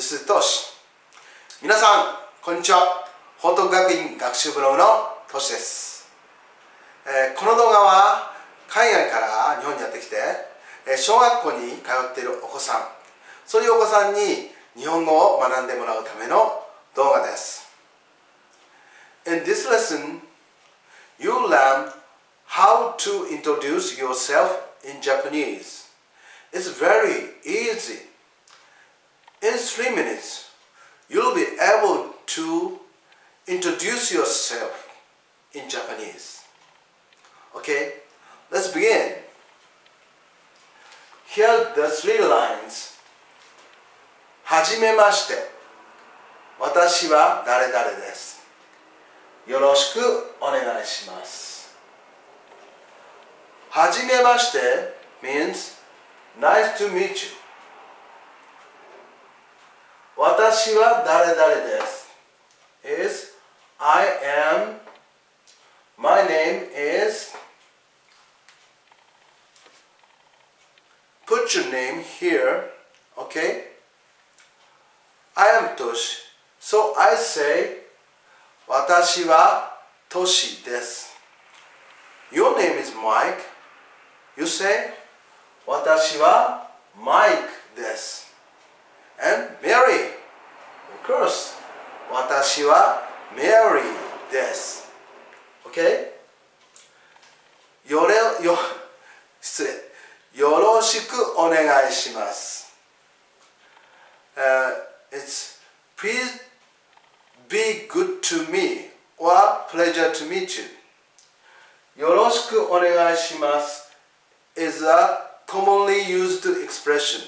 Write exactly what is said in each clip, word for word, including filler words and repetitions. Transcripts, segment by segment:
This is トシ。皆さん、こんにちは。報徳学院学習ブログのトシです。えー、この動画は海外から日本にやってきて、えー、小学校に通っているお子さん、そういうお子さんに日本語を学んでもらうための動画です。In this lesson, you learn how to introduce yourself in Japanese. It's very easy. In three minutes, you'll be able to introduce yourself in Japanese. Okay, let's begin. Here are the three lines. はじめまして。私は誰々です。よろしくお願いします。はじめまして means nice to meet you. 私は誰々です is I am, my name is, put your name here, okay? I am Toshi, so I say 私はトシです。Your name is Mike, you say 私はマイクです。And Mary, of course, 私は Mary です。Okay? よれよ失礼。よろしくお願いします。Uh, it's please be good to me or pleasure to meet you. よろしくお願いします is a commonly used expression.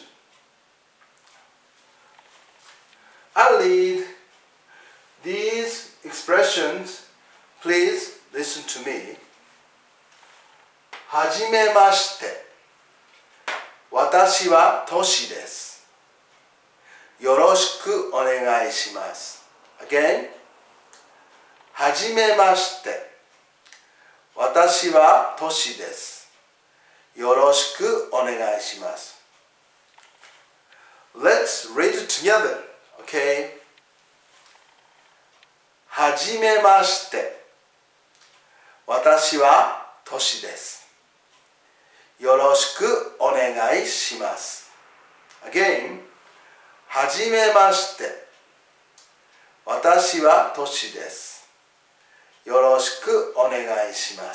I'll read these expressions. Please listen to me. はじめまして。私はトシです。よろしくお願いします。Again. はじめまして。私はトシです。よろしくお願いします。Let's read it together.Okay. はじめまして。私はトシです。よろしくお願いします。Again. はじめまして。私はトシです。よろしくお願いします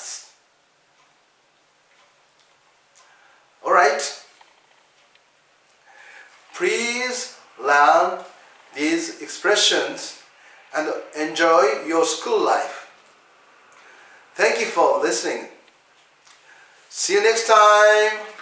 。Alright. Please learn these expressions and enjoy your school life. Thank you for listening. See you next time.